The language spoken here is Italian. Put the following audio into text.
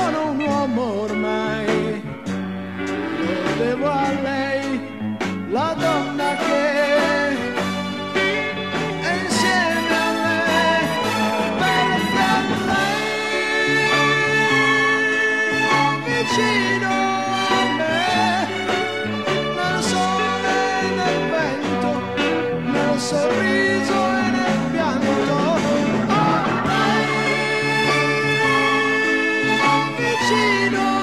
sono un uomo ormai, lo devo a lei, la donna che è insieme a me, perché lei vicino a me, nel sole e nel vento, nel sorriso e nel pianto. Oh, lei vicino